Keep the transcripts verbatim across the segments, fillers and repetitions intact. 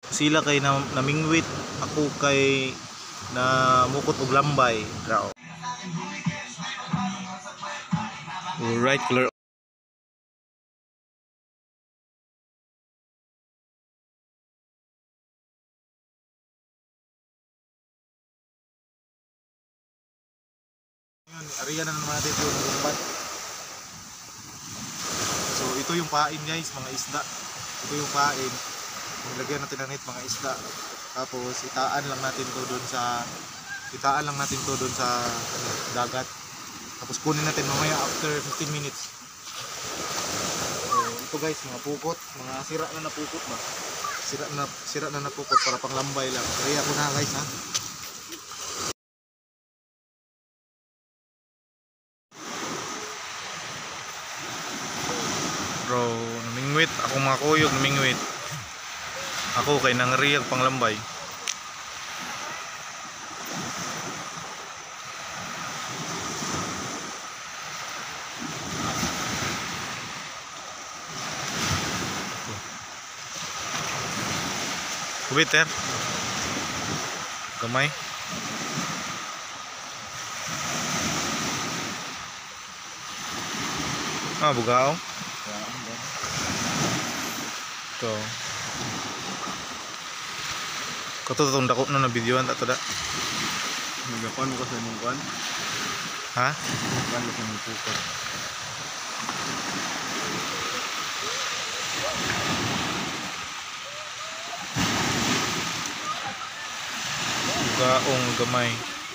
sila kay na, namingwit, ako kay na mukot og lambay raw. Alright, color. Ngayon, ariyan na naman natin yung umpat. So ito yung pain guys, mga isda. Ito yung pain. Lagyan natin ng net mga isda. Tapos itaan lang natin to doon sa itaan lang natin to doon sa ano, dagat. Tapos kunin natin mamaya after fifteen minutes. So ito guys, mga pukot, mga sira na napukot ba? Sira na sira na napukot para panglambay lang. Kaya ko na guys ha. Bro, namingwit ako, mga kuyog namingwit. Ako kay nangriyag panglambay. Kubiter gamay. Ah, bugao. Ito. Kato itong dako na na-videoan ato da. Nagapan mo kasi mong kwan? Ha? Nagapan mo kasi mong pukot. Bugaong gamay.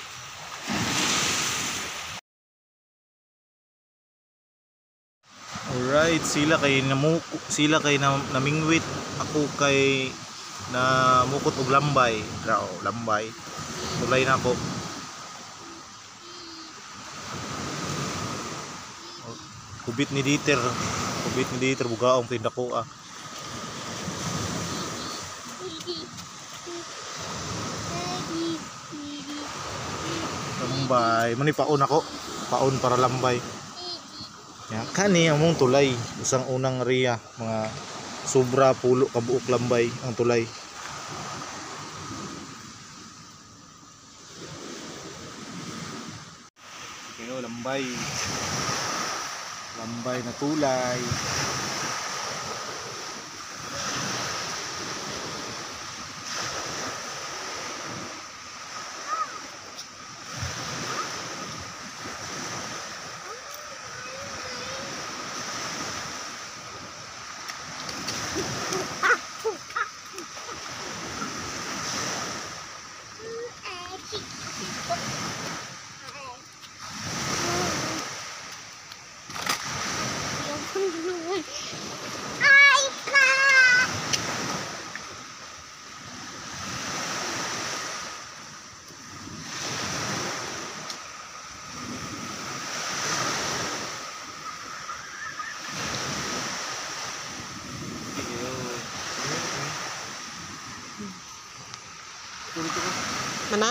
Alright, sila kay namuko, sila kay na, namingwit, ako kay na mukot og lambay raw, lambay. Tulay na ako. Kubit ni Dieter, kubit ni Dieter bugaong tindako ah. Lambay, mani paon ako. Paon para lambay. Ya, kani among tulay, isang unang area, mga sobra pulo kabuok lambay ang tulay. Kino lambay. Lambay na tulay. Mana?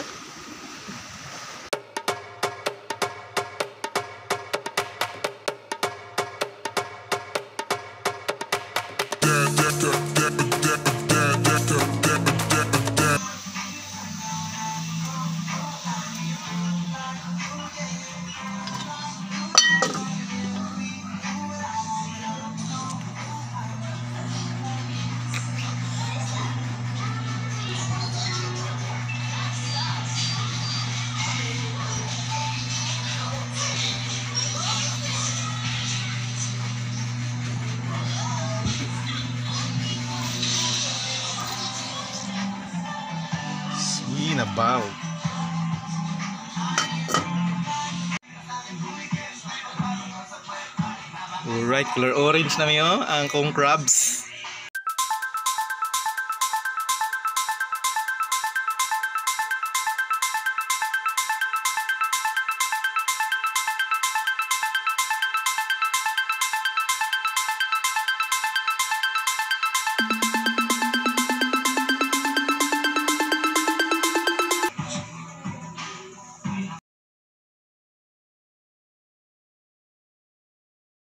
Nabaw. Alright, color orange na miyo ang kong crabs.